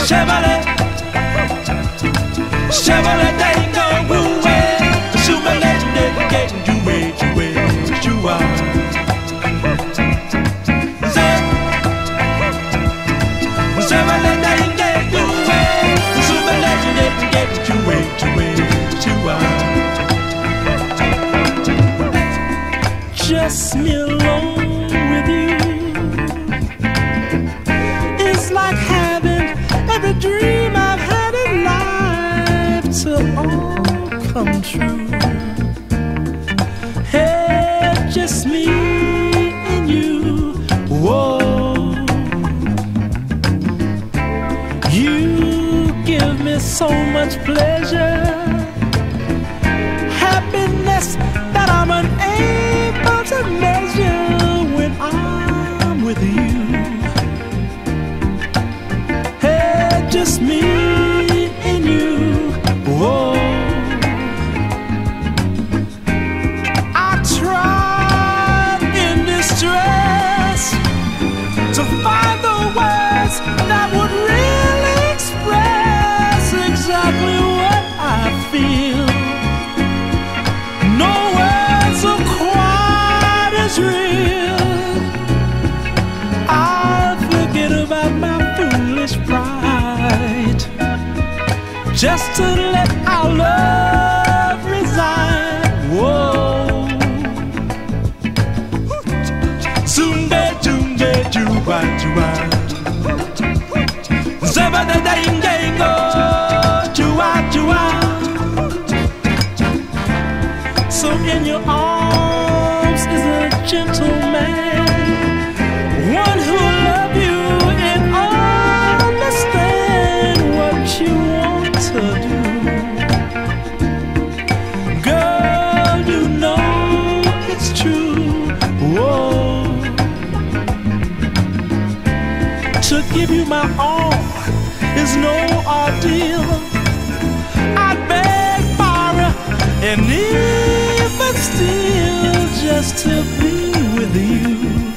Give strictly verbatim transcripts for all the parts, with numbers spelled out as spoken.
Chevrolet, Chevrolet, they ain't going away. Chevrolet, they getting you way, you way, you are. Chevrolet, they ain't getting you away. Chevrolet, they getting you way, you way, you are. Just me alone with you. It's like having every dream I've had in life to all come true. Hey, just me and you. Whoa, you give me so much pleasure, happiness that I'm unable to measure when I'm with you. Just me and you. Whoa, I tried in distress to find the words that would really express exactly what I feel. No words are quite as real. I'll forget about my foolish pride, just to let our love reside. Whoa, Zumba, Zumba, Juba, Juba, Zaba, da, da, Ingo, Juba, Juba. So in your arms is a gentleman, one who'll love you and understand what you want to do. Girl, you know it's true. Whoa, to give you my all is no ordeal. I'd beg, borrow, and even steal just to be with you.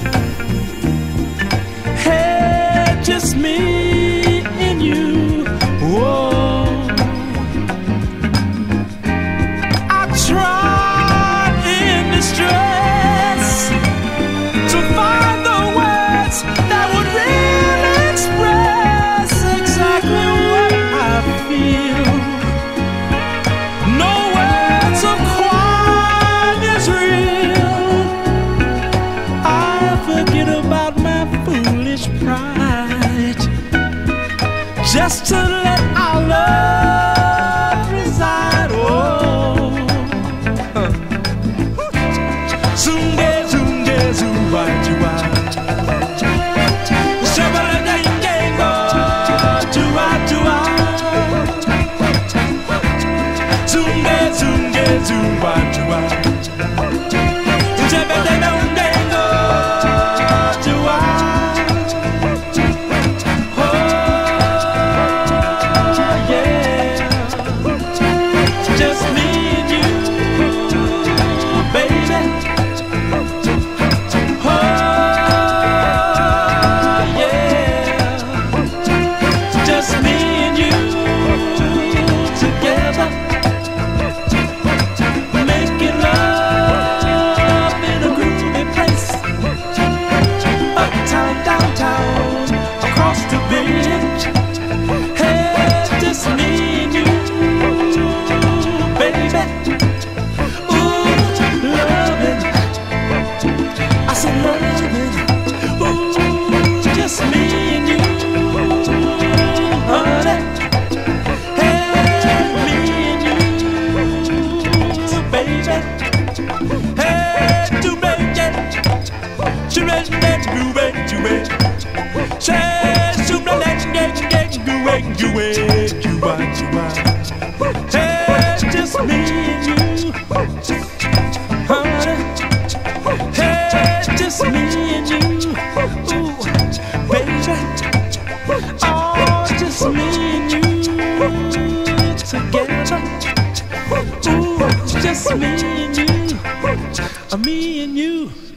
Hey, just me and you. Whoa, I tried in distress to find the words that would really express exactly what I feel. No words are quite as real. I forget about my foolish pride, just to let our love reside. Oh, Zunge, Zunge, Zuba, Juba, Shabala, Daingo, Juba, Juba, Zunge, Zunge, Zuba, Juba, Shabala, Daingo, Juba. Just me and you, baby. Oh, yeah. Just me and you together, making love in a groovy place, uptown, downtown, across the village. Hey, just me and you, baby. Ooh, loving, I said loving. Ooh, just me and you, honey. Hey, me and you, baby. Hey, do baby, she let that do it, do it. Say, she let that get get do it, do it, do it, do it. Hey, just me and you, honey. Hey, just me and you, ooh, baby. Oh, just me and you together. Ooh, just me and you, me and you.